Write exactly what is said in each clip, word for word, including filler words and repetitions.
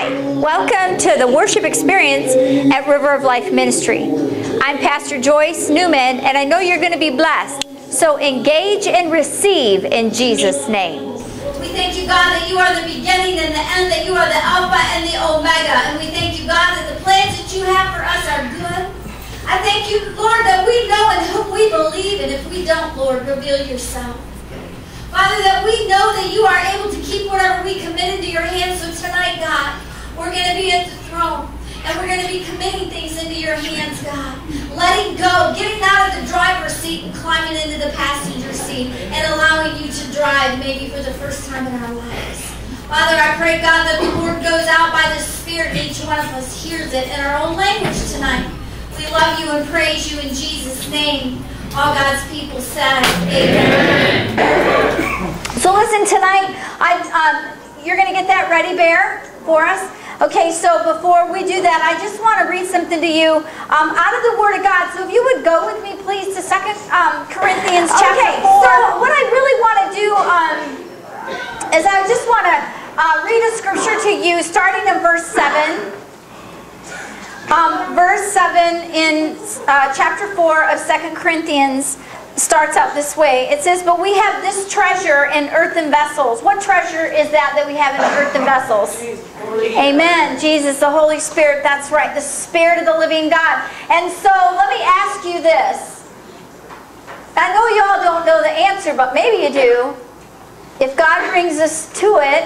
Hi, welcome to the worship experience at River of Life Ministry. I'm Pastor Joyce Newman, and I know you're going to be blessed. So engage and receive in Jesus' name. We thank you, God, that you are the beginning and the end, that you are the Alpha and the Omega. And we thank you, God, that the plans that you have for us are good. I thank you, Lord, that we know in whom we believe, and if we don't, Lord, reveal yourself. Father, that we know that you are able to keep whatever we commit into your hands. So tonight, God, we're going to be at the throne, and we're going to be committing things into your hands, God. Letting go, getting out of the driver's seat and climbing into the passenger seat and allowing you to drive maybe for the first time in our lives. Father, I pray, God, that the word goes out by the Spirit and each one of us hears it in our own language tonight. We love you and praise you in Jesus' name. All God's people said, amen. So listen, tonight, I, um, you're going to get that ready, Bear, for us. Okay, so before we do that, I just want to read something to you um, out of the Word of God. So if you would go with me, please, to Second um, Corinthians chapter okay, four. So what I really want to do um, is I just want to uh, read a scripture to you, starting in verse seven. Um, verse seven in uh, chapter four of Second Corinthians starts out this way. It says, but we have this treasure in earthen vessels. What treasure is that that we have in earthen vessels? Amen. Jesus, the Holy Spirit. That's right. The Spirit of the living God. And so let me ask you this. I know you all don't know the answer, but maybe you do. If God brings us to it,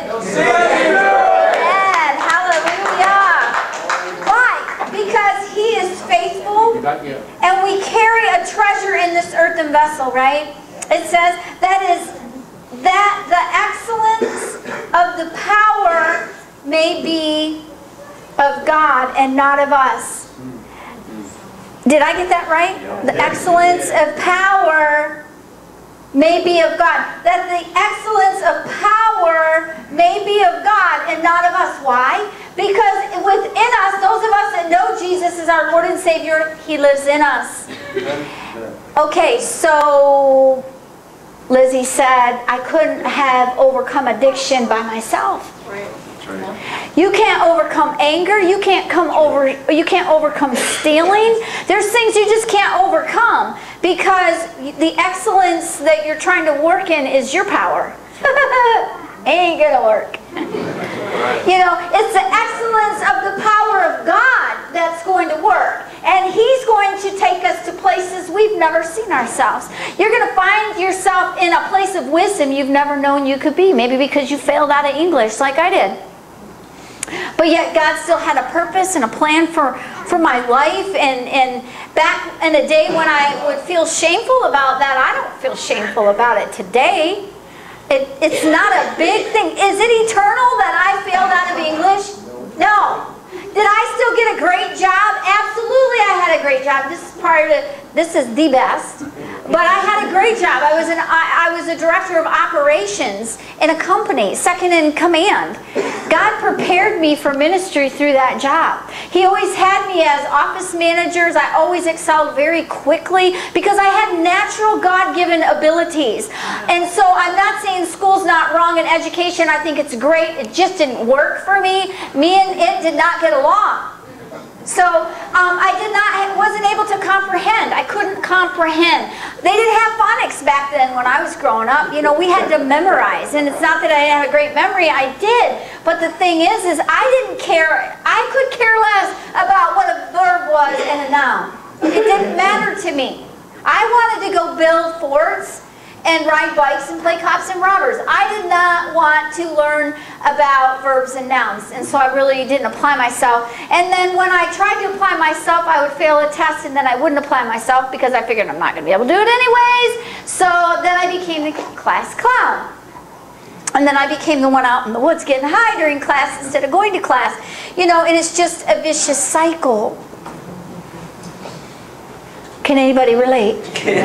amen. Hallelujah. Because he is faithful, and we carry a treasure in this earthen vessel, right? It says that is that the excellence of the power may be of God and not of us. Did I get that right? The excellence of power may be of God. That the excellence of power may be of God and not of us. Why? Because within us, those of us that know Jesus as our Lord and Savior, he lives in us. Okay, so Lizzie said, I couldn't have overcome addiction by myself. You can't overcome anger. You can't come over. You can't overcome stealing. There's things you just can't overcome because the excellence that you're trying to work in is your power. Ain't gonna work. You know, it's the excellence of the power of God that's going to work. And he's going to take us to places we've never seen ourselves. You're going to find yourself in a place of wisdom you've never known you could be. Maybe because you failed out of English like I did. But yet God still had a purpose and a plan for, for my life. And, and back in a day when I would feel shameful about that, I don't feel shameful about it today. It, it's not a big thing. Is it eternal that I failed out of English? No. Did I still get a great job? Absolutely I had a great job. This is part of, this is the best. But I had a great job. I was, an, I, I was a director of operations in a company, second in command. God prepared me for ministry through that job. He always had me as office managers. I always excelled very quickly because I had natural God-given abilities. And so I'm not saying school's not wrong in education. I think it's great. It just didn't work for me. Me and it did not get along. So um, I did not, wasn't able to comprehend. I couldn't comprehend. They didn't have phonics back then when I was growing up. You know, we had to memorize. And it's not that I didn't have a great memory. I did. But the thing is, is I didn't care. I could care less about what a verb was and a noun. It didn't matter to me. I wanted to go build forts and ride bikes and play cops and robbers. I did not want to learn about verbs and nouns, and so I really didn't apply myself. And then when I tried to apply myself, I would fail a test, and then I wouldn't apply myself because I figured I'm not going to be able to do it anyways. So then I became the class clown. And then I became the one out in the woods getting high during class instead of going to class. You know, and it's just a vicious cycle. Can anybody relate?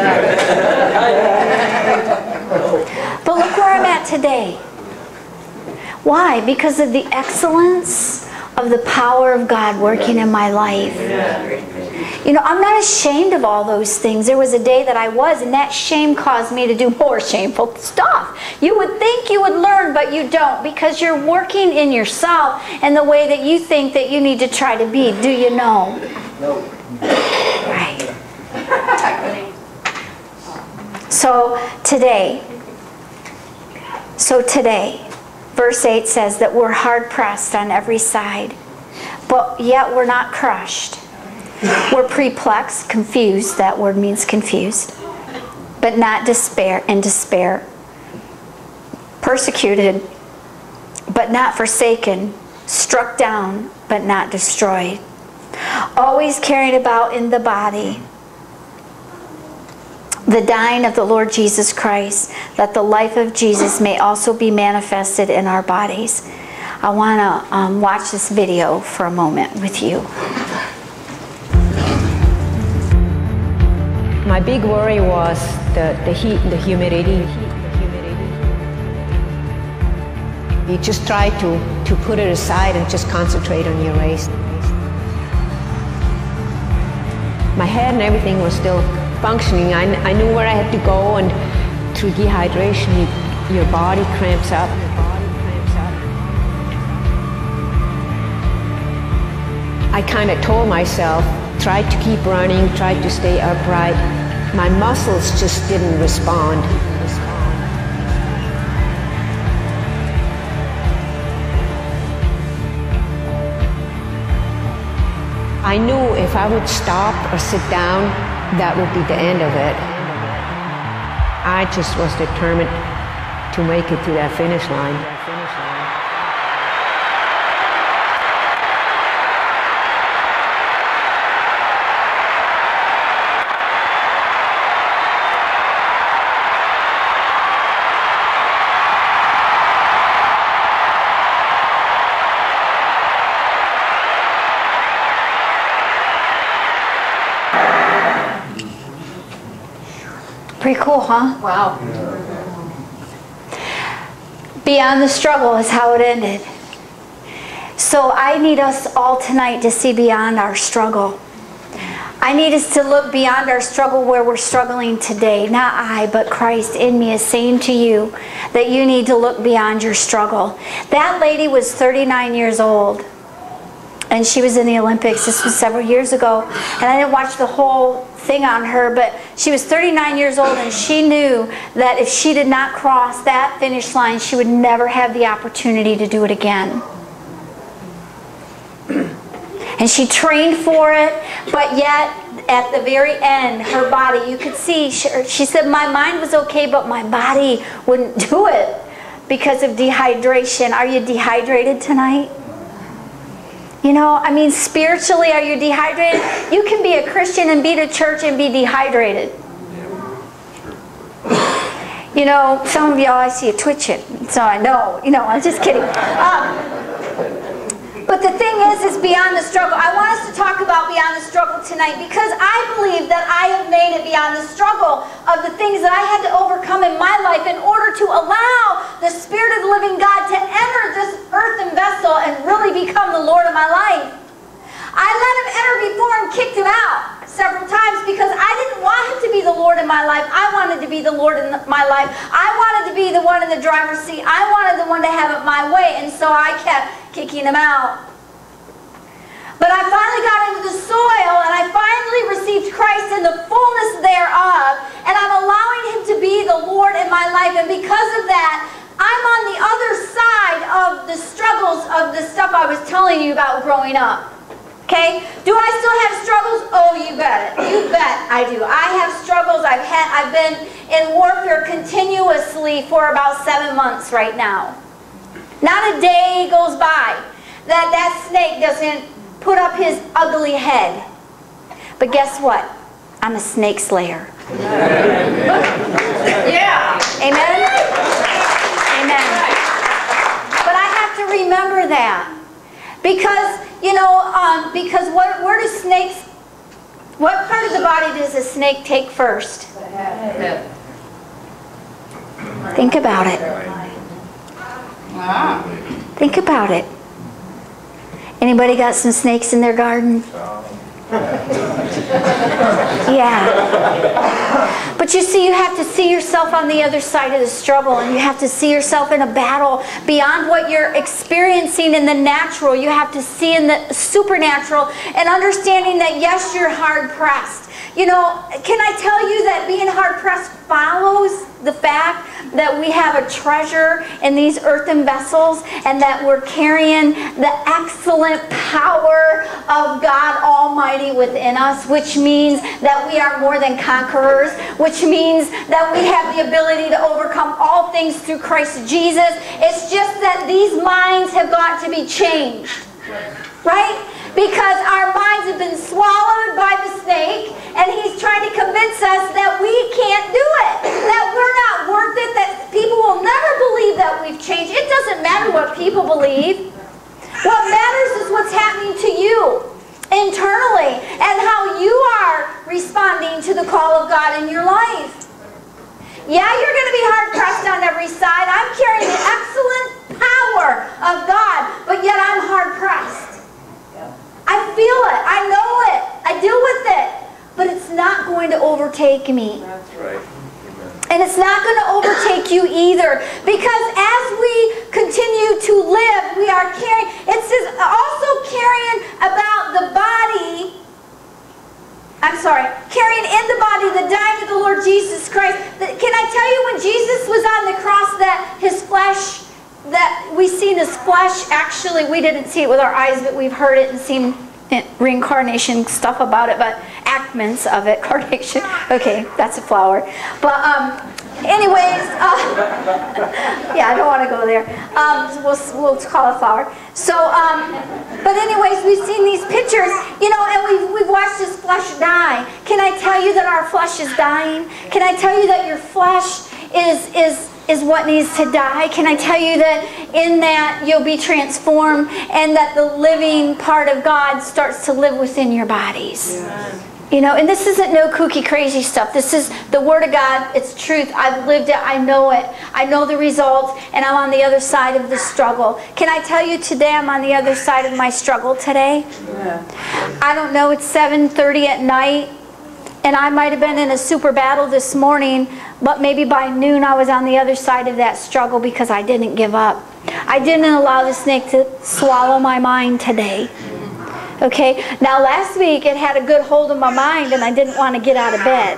But look where I'm at today. Why? Because of the excellence of the power of God working in my life. You know, I'm not ashamed of all those things. There was a day that I was, and that shame caused me to do more shameful stuff. You would think you would learn, but you don't, because you're working in yourself and the way that you think that you need to try to be. Do you know? No. Right. So today, so today, verse eight says that we're hard pressed on every side, but yet we're not crushed. We're perplexed, confused. That word means confused, but not despair in despair. Persecuted, but not forsaken. Struck down, but not destroyed. Always carried about in the body the dying of the Lord Jesus Christ, that the life of Jesus may also be manifested in our bodies. I want to um, watch this video for a moment with you. My big worry was the, the heat and the humidity. You just try to, to put it aside and just concentrate on your race. My head and everything was still functioning. I, I knew where I had to go, and through dehydration, you, your body cramps up. I kind of told myself, tried to keep running, tried to stay upright. My muscles just didn't respond. I knew if I would stop or sit down, that would be the end of it. I just was determined to make it to that finish line. Pretty cool, huh? Wow. Beyond the struggle is how it ended. So I need us all tonight to see beyond our struggle. I need us to look beyond our struggle where we're struggling today. Not I, but Christ in me is saying to you that you need to look beyond your struggle. That lady was thirty-nine years old, and she was in the Olympics. This was several years ago, and I didn't watch the whole thing on her, but she was thirty-nine years old, and she knew that if she did not cross that finish line, she would never have the opportunity to do it again. And she trained for it, but yet at the very end, her body, you could see, she, she said, my mind was okay, but my body wouldn't do it because of dehydration. Are you dehydrated tonight? You know, I mean, spiritually, are you dehydrated? You can be a Christian and be to church and be dehydrated. You know, some of y'all, I see you twitching, so I know. You know, I'm just kidding. Um, but the thing is, is beyond the struggle. I want us to talk about beyond the struggle tonight, because I believe that I have made it beyond the struggle of the things that I had to overcome in my life in order to allow the Spirit of the living God to enter this earthen vessel and really become the Lord of my life. I let him enter before and kicked him out several times because I didn't want him to be the Lord in my life. I wanted to be the Lord in my life. I wanted to be the one in the driver's seat. I wanted the one to have it my way, and so I kept kicking him out. But I finally got into the soil, and I finally received Christ in the fullness thereof, and I'm allowing him to be the Lord in my life, and because of that, I'm on the other side of the struggles of the stuff I was telling you about growing up. Okay? Do I still have struggles? Oh, you bet it. You bet I do. I have struggles. I've had I've been in warfare continuously for about seven months right now. Not a day goes by that that snake doesn't put up his ugly head. But guess what? I'm a snake slayer. Yeah. Amen? Amen. But I have to remember that. Because, you know, um, because what, where do snakes, what part of the body does a snake take first? Think about it. Think about it. Anybody got some snakes in their garden? Yeah. But you see, you have to see yourself on the other side of the struggle, and you have to see yourself in a battle beyond what you're experiencing in the natural. You have to see in the supernatural, and understanding that yes, you're hard pressed. You know, can I tell you that being hard pressed follows the fact that we have a treasure in these earthen vessels, and that we're carrying the excellent power of God Almighty within us, which means that we are more than conquerors, which means that we have the ability to overcome all things through Christ Jesus. It's just that these minds have got to be changed, right? Because our minds have been swallowed by the snake, and he's trying to convince us that we can't do it, that we're not worth it, that people will never believe that we've changed. It doesn't matter what people believe. What matters is what's happening to you internally, and how you are responding to the call of God in your life. Yeah, you're going to be hard-pressed on every side. I'm carrying the excellent power of God, but yet I'm hard-pressed. I feel it. I know it. I deal with it. But it's not going to overtake me. That's right. And it's not going to overtake you either. Because as we continue to live, we are carrying, it says also carrying about the body, I'm sorry, carrying in the body the dying of the Lord Jesus Christ. Can I tell you, when Jesus was on the cross, that his flesh, that we seen his flesh, actually we didn't see it with our eyes, but we've heard it and seen it, reincarnation stuff about it, but actments of it, carnation. Okay, that's a flower. But um, anyways, uh, yeah, I don't want to go there. Um, we'll, we'll call it flower. So, um, but anyways, we've seen these pictures, you know, and we've, we've watched his flesh die. Can I tell you that our flesh is dying? Can I tell you that your flesh is is is what needs to die? Can I tell you that in that you'll be transformed, and that the living part of God starts to live within your bodies? Yeah. You know, and this isn't no kooky crazy stuff. This is the Word of God. It's truth. I've lived it. I know it. I know the results, and I'm on the other side of the struggle. Can I tell you today I'm on the other side of my struggle today? Yeah. I don't know. It's seven thirty at night. And I might have been in a super battle this morning, but maybe by noon I was on the other side of that struggle because I didn't give up. I didn't allow the snake to swallow my mind today. Okay? Now last week it had a good hold of my mind, and I didn't want to get out of bed.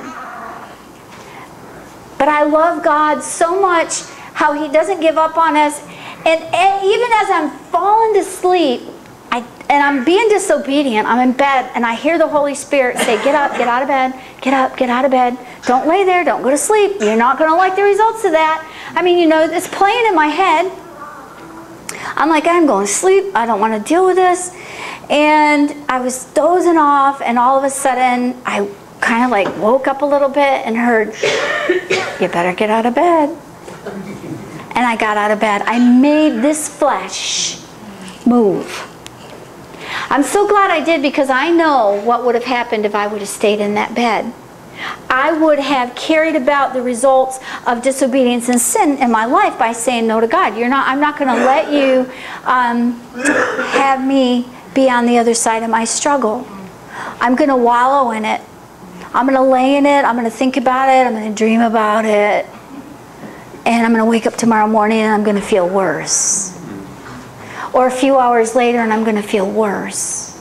But I love God so much, how he doesn't give up on us. And, and even as I'm falling to sleep, I, and I'm being disobedient, I'm in bed, and I hear the Holy Spirit say, get up, get out of bed, get up, get out of bed. Don't lay there, don't go to sleep. You're not going to like the results of that. I mean, you know, it's playing in my head. I'm like, I'm going to sleep. I don't want to deal with this. And I was dozing off, and all of a sudden, I kind of like woke up a little bit and heard, you better get out of bed. And I got out of bed. I made this flesh move. I'm so glad I did, because I know what would have happened if I would have stayed in that bed. I would have carried about the results of disobedience and sin in my life by saying no to God. You're not, I'm not going to let you um, have me be on the other side of my struggle. I'm going to wallow in it. I'm going to lay in it. I'm going to think about it. I'm going to dream about it. And I'm going to wake up tomorrow morning and I'm going to feel worse. Or a few hours later and I'm going to feel worse.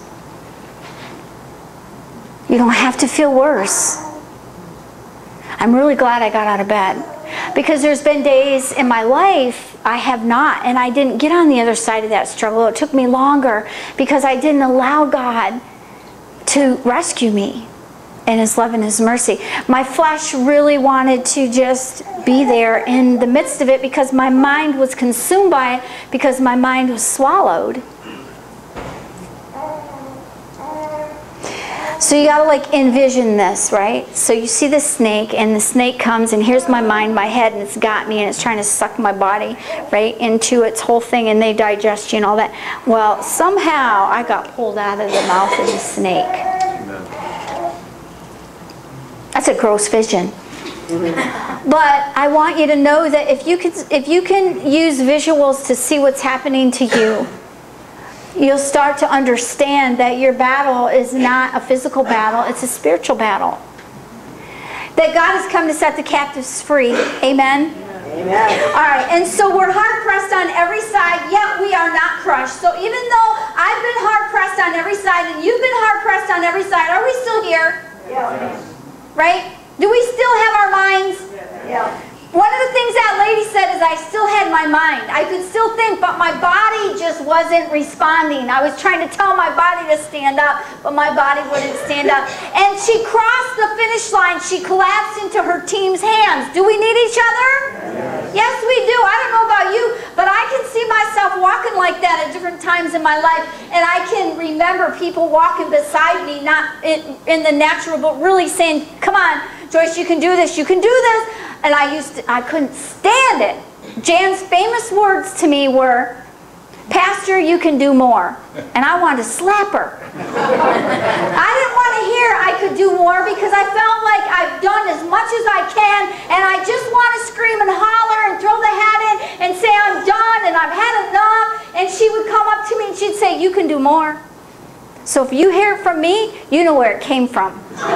You don't have to feel worse. I'm really glad I got out of bed, because there's been days in my life I have not, and I didn't get on the other side of that struggle. It took me longer because I didn't allow God to rescue me in his love and his mercy. My flesh really wanted to just be there in the midst of it, because my mind was consumed by it, because my mind was swallowed. So you gotta like envision this, right? So you see the snake, and the snake comes, and here's my mind, my head, and it's got me, and it's trying to suck my body right into its whole thing, and they digest you and all that. Well, somehow I got pulled out of the mouth of the snake. That's a gross vision. But I want you to know that if you can, if you can use visuals to see what's happening to you, you'll start to understand that your battle is not a physical battle, it's a spiritual battle. That God has come to set the captives free. Amen? Amen. All right, and so we're hard-pressed on every side, yet we are not crushed. So even though I've been hard-pressed on every side and you've been hard-pressed on every side, are we still here? Yeah. Right? Do we still have our minds? Yeah. One of the things that lady said is I still had my mind. I could still think, but my body just wasn't responding. I was trying to tell my body to stand up, but my body wouldn't stand up. And she crossed the finish line. She collapsed into her team's hands. Do we need each other? Yes, yes we do. I don't know about you, but I can see myself walking like that at different times in my life. And I can remember people walking beside me, not in, in the natural, but really saying, come on, Joyce, you can do this, you can do this. And I used to, I couldn't stand it. Jan's famous words to me were, Pastor, you can do more. And I wanted to slap her. I didn't want to hear I could do more because I felt like I've done as much as I can and I just want to scream and holler and throw the hat in and say I'm done and I've had enough. And she would come up to me and she'd say, you can do more. So if you hear it from me, you know where it came from.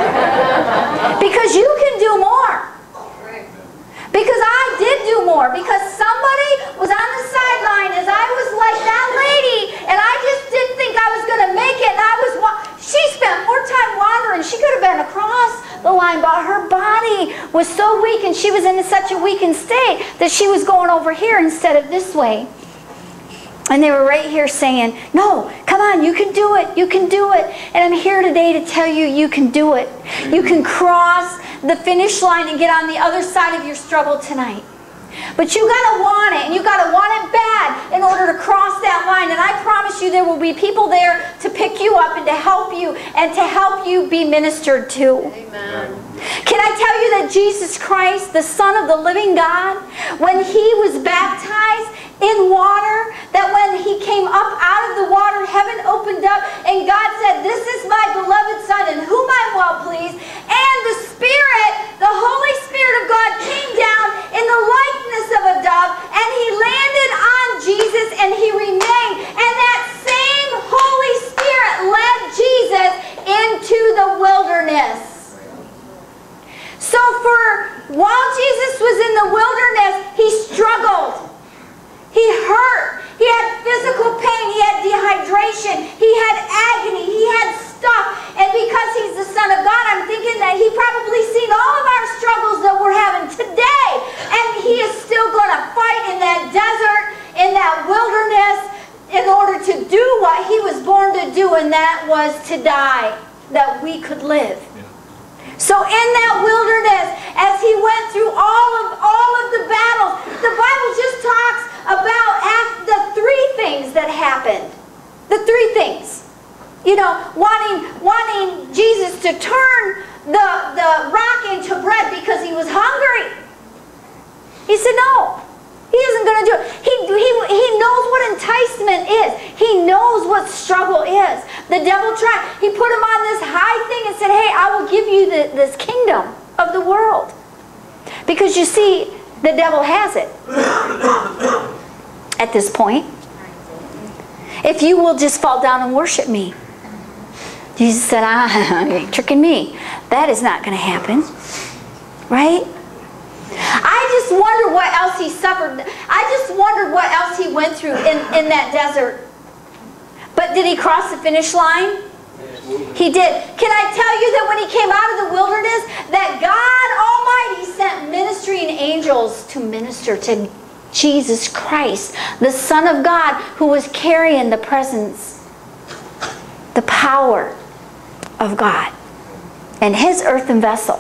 Because you can do more. Because I did do more. Because somebody was on the sideline as I was like that lady, and I just didn't think I was going to make it. And I was, she spent more time wandering. She could have been across the line, but her body was so weak, and she was in such a weakened state that she was going over here instead of this way. And they were right here saying, no, come on, you can do it, you can do it. And I'm here today to tell you, you can do it. You can cross the finish line and get on the other side of your struggle tonight. But you got to want it, and you got to want it bad in order to cross that line. And I promise you there will be people there to pick you up and to help you and to help you be ministered to. Amen. Can I tell you that Jesus Christ, the Son of the living God, when He was baptized in water, that when He came up out of the water, heaven opened up, and God said, this is my beloved Son in whom I'm well pleased. And the Spirit, the Holy Spirit of God came down in the likeness of a dove, and He landed on Jesus, and He remained. And that same Holy Spirit led Jesus into the wilderness. So for while Jesus was in the wilderness, He struggled. He hurt. He had physical pain. He had dehydration. He had agony. He had stuff. And because He's the Son of God, I'm thinking that He probably seen all of our struggles that we're having today. And He is still going to fight in that desert, in that wilderness, in order to do what He was born to do, and that was to die, that we could live. So in that wilderness, as He went through all of all of the battles, the Bible just talks about the three things that happened. The three things. You know, wanting wanting Jesus to turn the, the rock into bread because He was hungry. He said, no, He isn't going to do it. He, he, he knows what enticement is. He knows what struggle is. The devil tried. He put Him on this high thing and said, hey, I will give you the, this kingdom of the world. Because you see, the devil has it at this point. If you will just fall down and worship me. Jesus said, ah, you're tricking me. That is not going to happen. Right? I just wonder what else He suffered. I just wondered what else He went through in, in that desert. But did He cross the finish line? He did. Can I tell you that when He came out of the wilderness, that God Almighty sent ministering angels to minister to Jesus Christ, the Son of God, who was carrying the presence, the power of God, and His earthen vessel.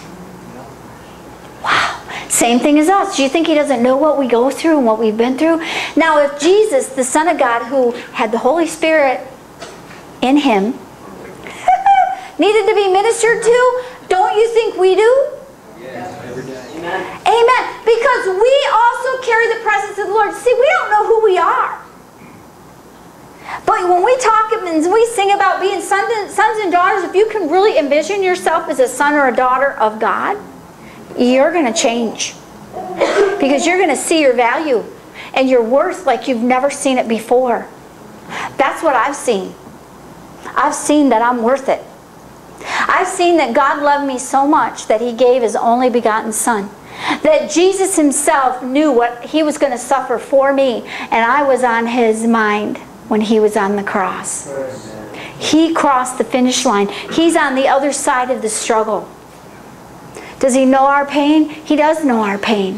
Wow. Same thing as us. Do you think He doesn't know what we go through and what we've been through? Now, if Jesus, the Son of God, who had the Holy Spirit in Him, needed to be ministered to, don't you think we do? Yes, every day. Amen. Amen. Because we also carry the presence of the Lord. See, we don't know who we are. But when we talk and we sing about being sons and daughters, if you can really envision yourself as a son or a daughter of God, you're going to change. Because you're going to see your value and your worth like you've never seen it before. That's what I've seen. I've seen that I'm worth it. I've seen that God loved me so much that he gave his only begotten son. That Jesus himself knew what he was going to suffer for me, and I was on his mind when he was on the cross. He crossed the finish line. He's on the other side of the struggle. Does he know our pain? He does know our pain.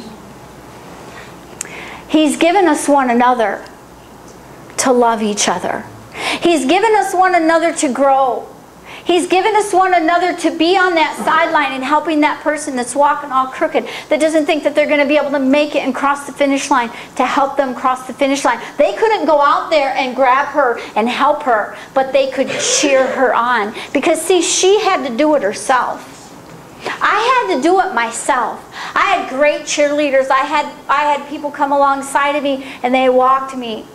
He's given us one another to love each other. He's given us one another to grow. He's given us one another to be on that sideline and helping that person that's walking all crooked, that doesn't think that they're going to be able to make it and cross the finish line, to help them cross the finish line. They couldn't go out there and grab her and help her, but they could cheer her on. Because see, she had to do it herself. I had to do it myself. I had great cheerleaders. I had, I had people come alongside of me and they walked me,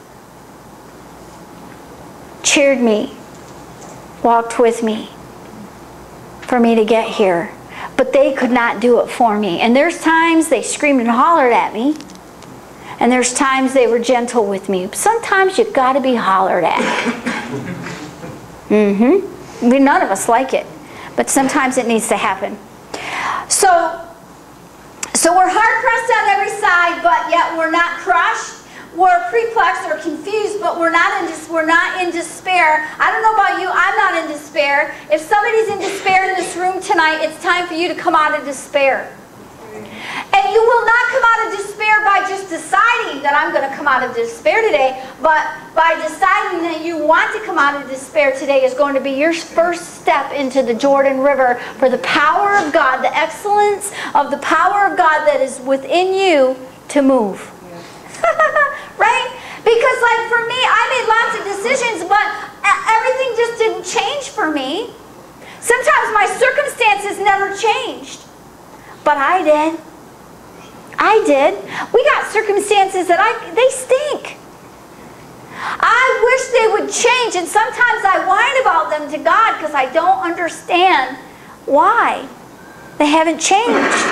cheered me, walked with me for me to get here. But they could not do it for me. And there's times they screamed and hollered at me. And there's times they were gentle with me. Sometimes you've got to be hollered at. Mm-hmm. We, none of us like it. But sometimes it needs to happen. So, so we're hard-pressed on every side, but yet we're not crushed. We're perplexed or confused, but we're not in we're not in despair. I don't know about you, I'm not in despair. If somebody's in despair in this room tonight, it's time for you to come out of despair. And you will not come out of despair by just deciding that I'm going to come out of despair today, but by deciding that you want to come out of despair today is going to be your first step into the Jordan River for the power of God, the excellence of the power of God that is within you to move. Right? Because like for me, I made lots of decisions, but everything just didn't change for me. Sometimes my circumstances never changed. But I did. I did. We got circumstances that I they stink. I wish they would change, and sometimes I whine about them to God because I don't understand why they haven't changed.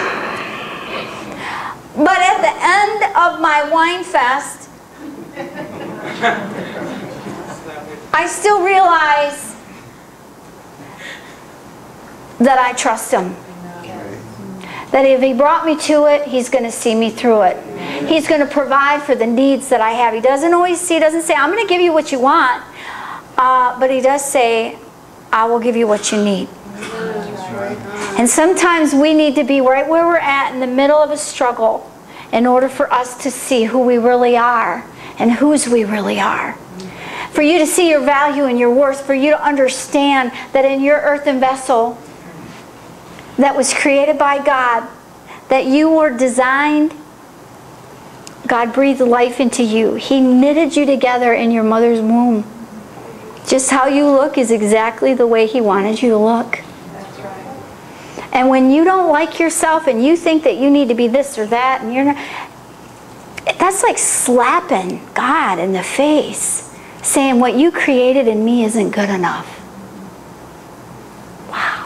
But at the end of my whine fest, I still realize that I trust him. That if he brought me to it, he's going to see me through it. He's going to provide for the needs that I have. He doesn't always see, he doesn't say, I'm going to give you what you want. Uh, but he does say, I will give you what you need. And sometimes we need to be right where we're at in the middle of a struggle in order for us to see who we really are and whose we really are. For you to see your value and your worth, for you to understand that in your earthen vessel that was created by God, that you were designed, God breathed life into you. He knitted you together in your mother's womb. Just how you look is exactly the way he wanted you to look. That's right. And when you don't like yourself and you think that you need to be this or that, and you're not, that's like slapping God in the face, saying what you created in me isn't good enough. Wow.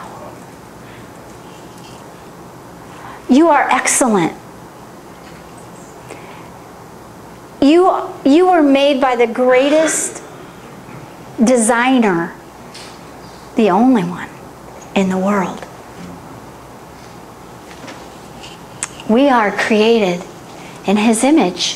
You are excellent. You, you were made by the greatest designer, the only one in the world. We are created in his image.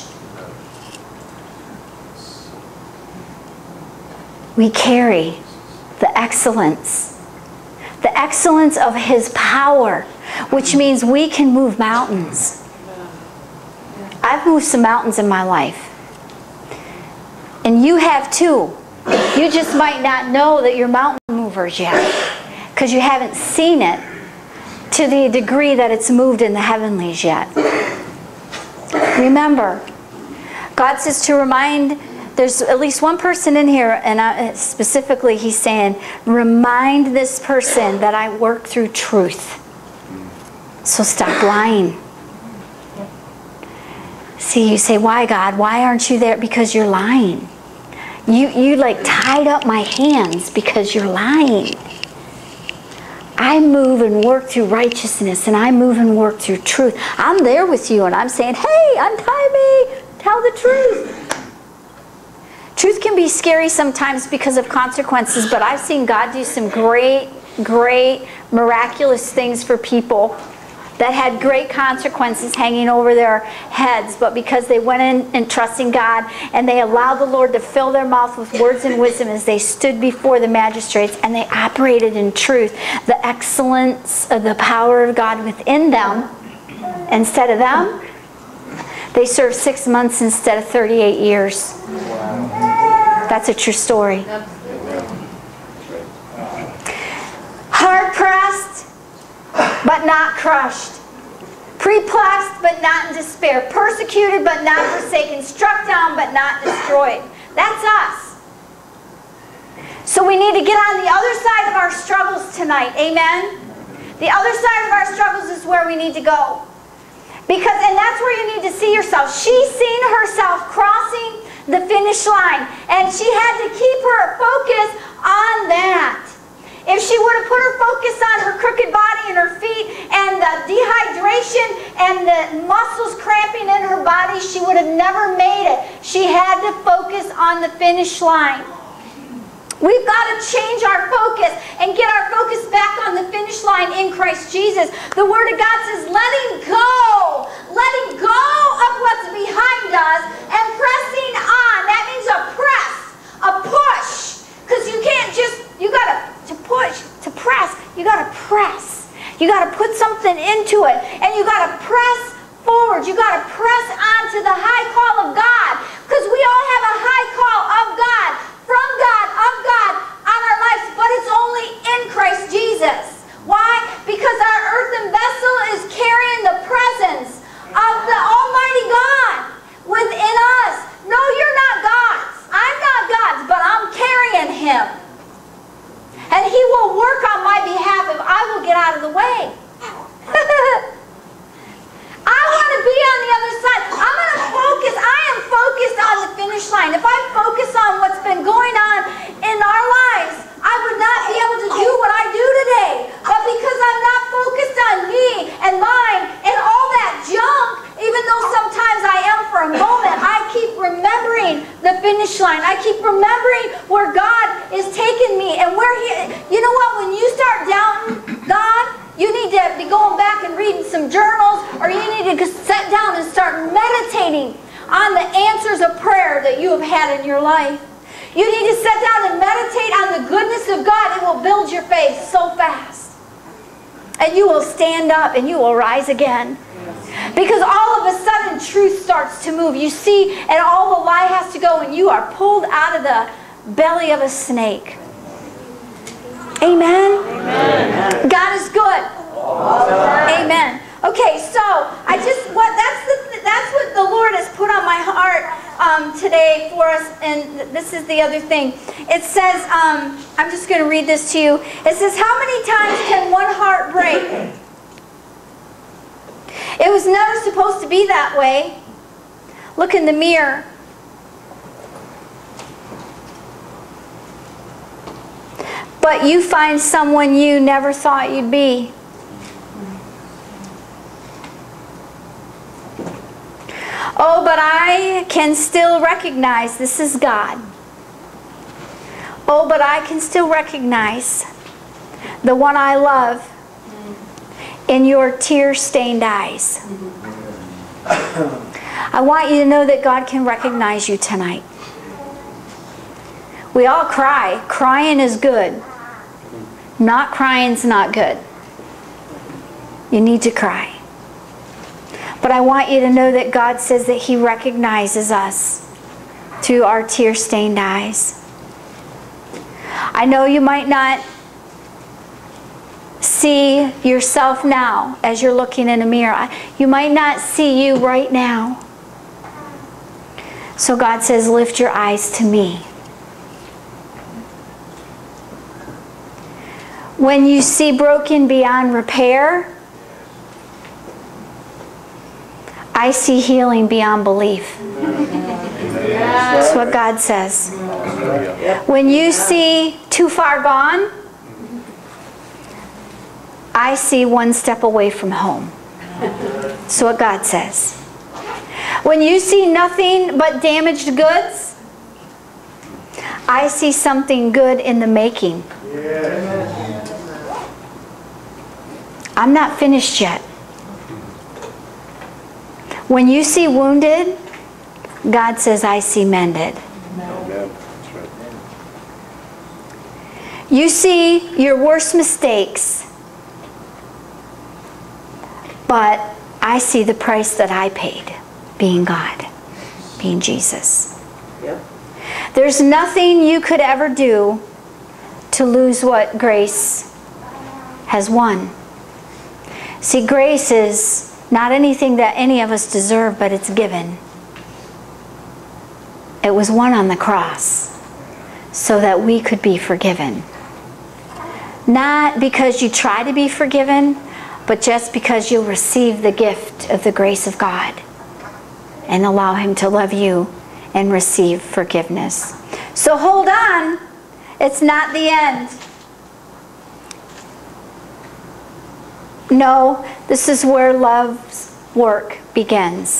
We carry the excellence, the excellence of his power, which means we can move mountains. I've moved some mountains in my life. And you have too. You just might not know that you're mountain movers yet, because you haven't seen it to the degree that it's moved in the heavenlies yet. Remember, God says to remind, there's at least one person in here, and I, specifically he's saying, remind this person that I work through truth. So stop lying. See, you say, why God? Why aren't you there? Because you're lying. You, you like tied up my hands because you're lying. I move and work through righteousness, and I move and work through truth. I'm there with you, and I'm saying, hey, untie me. Tell the truth. Truth can be scary sometimes because of consequences, but I've seen God do some great, great, miraculous things for people that had great consequences hanging over their heads, but because they went in and trusting God and they allowed the Lord to fill their mouth with words and wisdom as they stood before the magistrates and they operated in truth, the excellence of the power of God within them instead of them, they served six months instead of thirty-eight years. That's a true story. Hard pressed, but not crushed. Perplexed, but not in despair. Persecuted, but not forsaken. Struck down, but not destroyed. That's us. So we need to get on the other side of our struggles tonight. Amen? The other side of our struggles is where we need to go. Because, and that's where you need to see yourself. She's seen herself crossing the finish line. And she had to keep her focus on that. If she would have put her focus on her crooked body and her feet and the dehydration and the muscles cramping in her body, she would have never made it. She had to focus on the finish line. We've got to change our focus and get our focus back on the finish line in Christ Jesus. The Word of God says, letting go, letting go of what's behind us and pressing on. That means a press, a push. Because you can't just, you got to, to push, to press, you got to press. You got to put something into it. And you got to press forward. You got to press on to the high call of God. Because we all have a high call of God, from God, of God, on our lives. But it's only in Christ Jesus. Why? Because our earthen vessel is carrying the presence of the Almighty God within us. No, you're not God's. I'm not God's, but I'm carrying Him. And He will work on my behalf if I will get out of the way. I want to be on the other side. I'm going to focus. I am focused on the finish line. If I focus on what's been going on in our lives, I would not be able to do what I do today. But because I'm not focused on me and mine and all that junk, even though sometimes I am for a moment, I keep remembering the finish line. I keep remembering where God is taking me and where He... You know what? When you start doubting God, you need to be going back and reading some journals, or you need to sit down and start meditating on the answers of prayer that you have had in your life. You need to sit down and meditate on the goodness of God. It will build your faith so fast. And you will stand up and you will rise again. Because all of a sudden truth starts to move. You see, and all the lie has to go and you are pulled out of the belly of a snake. Amen? Amen. God is good. Amen. Amen. Okay, so I just what that's the that's what the Lord has put on my heart um, today for us, and this is the other thing. It says, um, I'm just going to read this to you. It says, "How many times can one heart break? It was never supposed to be that way. Look in the mirror." But you find someone you never thought you'd be. Oh, but I can still recognize this is God. Oh, but I can still recognize the one I love in your tear-stained eyes. I want you to know that God can recognize you tonight. We all cry. Crying is good. Not crying's not good. You need to cry. But I want you to know that God says that He recognizes us through our tear-stained eyes. I know you might not see yourself now as you're looking in a mirror. You might not see you right now. So God says, lift your eyes to me. When you see broken beyond repair, I see healing beyond belief. That's what God says. When you see too far gone, I see one step away from home. That's what God says. When you see nothing but damaged goods, I see something good in the making. I'm not finished yet. When you see wounded, God says, I see mended. You see your worst mistakes, but I see the price that I paid, being God, being Jesus. Yep. There's nothing you could ever do to lose what grace has won. See, grace is not anything that any of us deserve, but it's given. It was won on the cross so that we could be forgiven. Not because you try to be forgiven, but just because you'll receive the gift of the grace of God and allow Him to love you and receive forgiveness. So hold on. It's not the end. No, this is where love's work begins.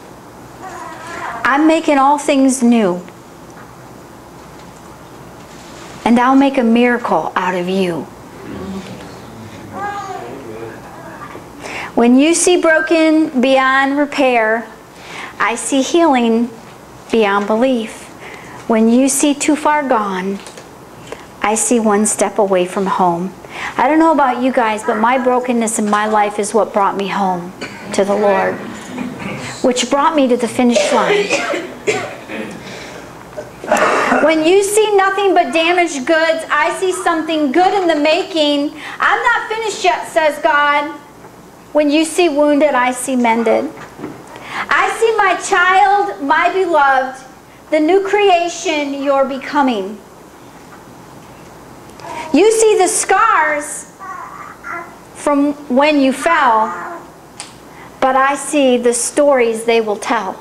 I'm making all things new. And I'll make a miracle out of you. When you see broken beyond repair, I see healing beyond belief. When you see too far gone, I see one step away from home. I don't know about you guys, but my brokenness in my life is what brought me home to the Lord, which brought me to the finish line. When you see nothing but damaged goods, I see something good in the making. I'm not finished yet, says God. When you see wounded, I see mended. I see my child, my beloved, the new creation you're becoming. You see the scars from when you fell, but I see the stories they will tell.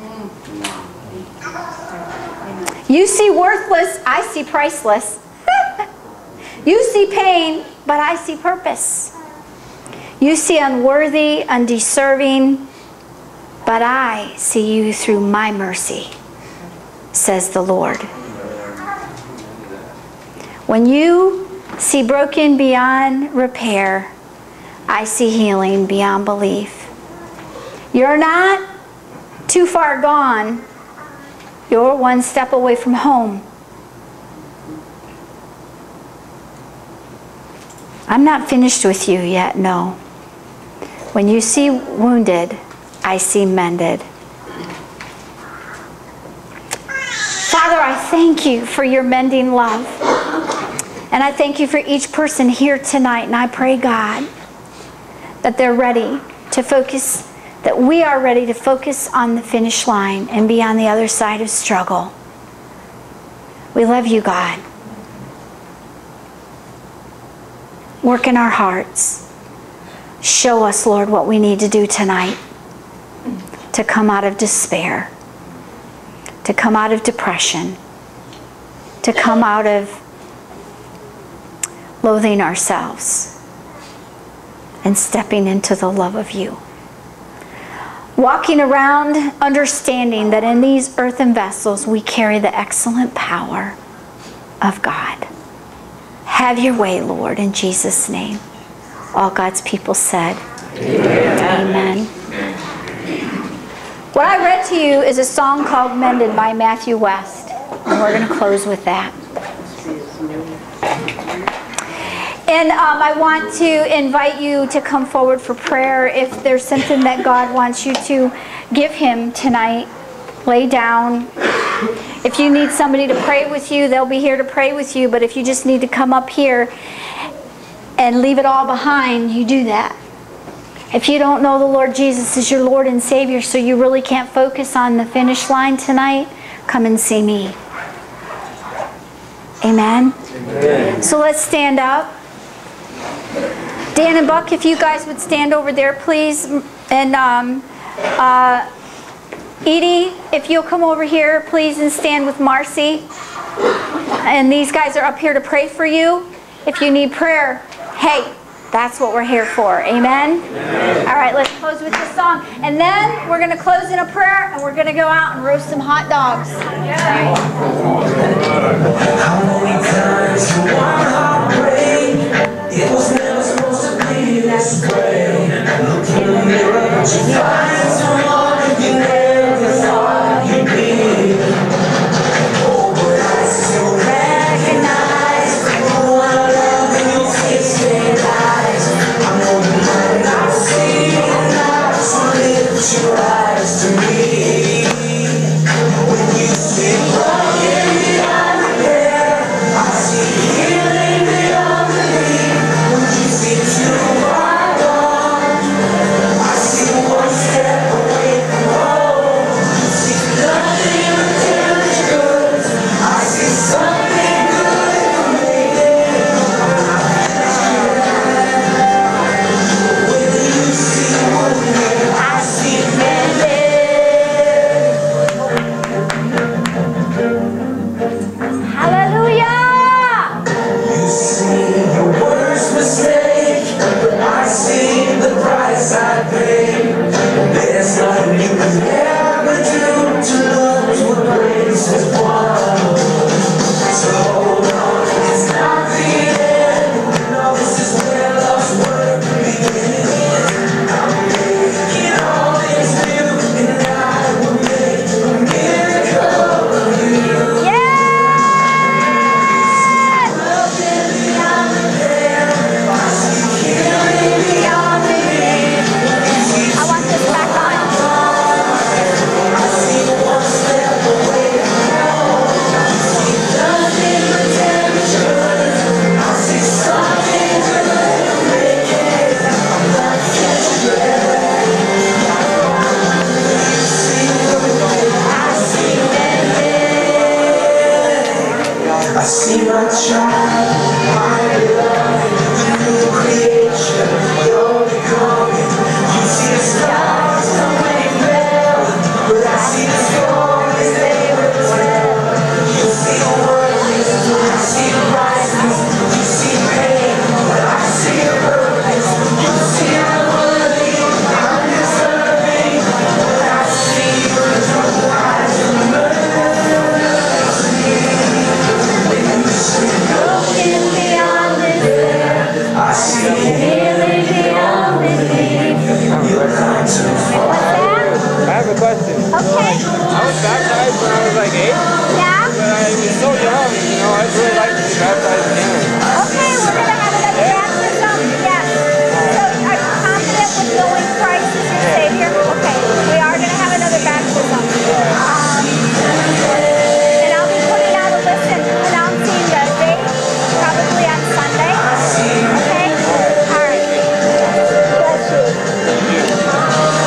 You see worthless, I see priceless. You see pain, but I see purpose. You see unworthy, undeserving, but I see you through my mercy, says the Lord. When you see broken beyond repair, I see healing beyond belief. You're not too far gone. You're one step away from home. I'm not finished with you yet, no. When you see wounded, I see mended. Father, I thank you for your mending love. And I thank you for each person here tonight. And I pray, God, that they're ready to focus, that we are ready to focus on the finish line and be on the other side of struggle. We love you, God. Work in our hearts. Show us, Lord, what we need to do tonight to come out of despair, to come out of depression, to come out of loathing ourselves and stepping into the love of you. Walking around understanding that in these earthen vessels we carry the excellent power of God. Have your way, Lord, in Jesus' name. All God's people said, Amen. Amen. What I read to you is a song called Mended by Matthew West. And we're going to close with that. And um, I want to invite you to come forward for prayer. If there's something that God wants you to give Him tonight, lay down. If you need somebody to pray with you, they'll be here to pray with you. But if you just need to come up here and leave it all behind, you do that. If you don't know the Lord Jesus as your Lord and Savior, so you really can't focus on the finish line tonight, come and see me. Amen? Amen. So let's stand up. Dan and Buck, if you guys would stand over there, please. And um, uh, Edie, if you'll come over here, please, and stand with Marcy. And these guys are up here to pray for you. If you need prayer, hey, that's what we're here for. Amen? Amen. All right, let's close with this song. And then we're going to close in a prayer, and we're going to go out and roast some hot dogs. Yeah. How many times you want heartbreak? It was never supposed to be this way. Look in the mirror, but you find someone you never thought you'd be. Oh, but I still recognize who I love in your face-lit eyes. I know you might not see it now, so lift your eyes to me. When you see broken beyond repair, I see healing beyond belief. When you see too far gone, I see one step away from home. You see nothing but damage goods. I see something good for me. When you see one thing, I see many. Hallelujah! You see your worst mistake, but I see the price I paid. There's nothing you can ever do to lose what grace has won. So hold on, it's not the end. No, this is where love's work begins. I'm making all things new, and I will make a miracle of you. I want this back on. I see my child, my beloved, the new creation you're becoming. You see the stars when they fell, but I see the stories they will tell. You see the worries, I see the rises. You see pain, but I see a purpose. You see I'm worthy, I'm deserving, but I see the wise and mercy. Broken beyond this, I see healing beyond belief. you're kind to fall. What's that? I have a question. Okay. I was baptized when I was like eight, Yeah? but I was so young, you know, I'd really like to be baptized again. Okay, we're going to have another baptism. Yes. So are you confident with knowing Christ as your Savior? Okay. We are going to have another baptism. Um, and I'll be putting out a list and announcing the date probably on Sunday. Okay? All right. Bless you.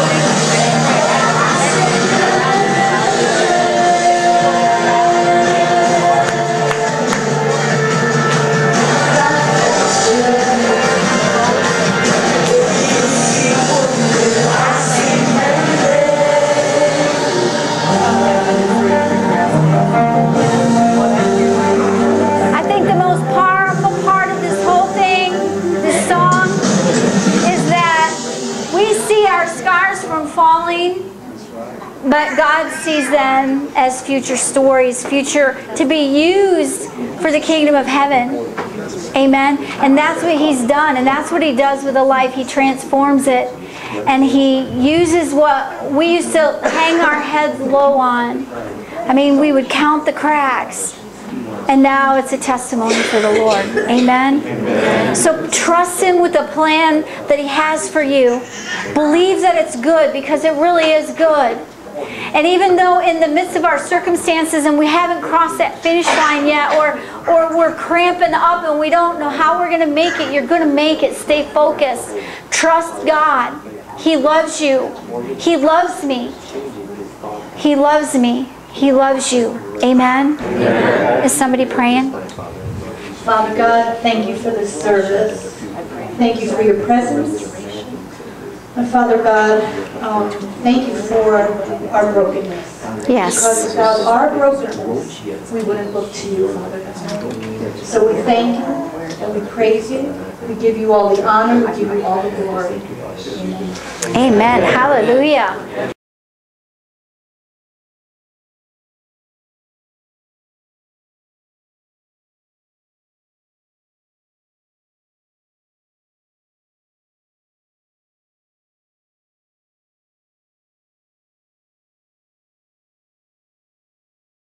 I think the most powerful part of this whole thing, this song, is that we see our scars from falling, but God sees them as future stories, future to be used for the kingdom of heaven. Amen. And that's what He's done, and that's what He does with a life. He transforms it, and He uses what we used to hang our heads low on. I mean, we would count the cracks. And now it's a testimony for the Lord. Amen? Amen. So trust Him with the plan that He has for you. Believe that it's good, because it really is good. And even though in the midst of our circumstances and we haven't crossed that finish line yet, or, or we're cramping up and we don't know how we're going to make it, you're going to make it. Stay focused. Trust God. He loves you. He loves me. He loves me. He loves you. Amen? Amen. Is somebody praying? Father God, thank you for this service. Thank you for your presence. And Father God, um, thank you for our brokenness. Yes. Because without our brokenness, we wouldn't look to you, Father God. So we thank you and we praise you. We give you all the honor. We give you all the glory. Amen. Amen. Hallelujah.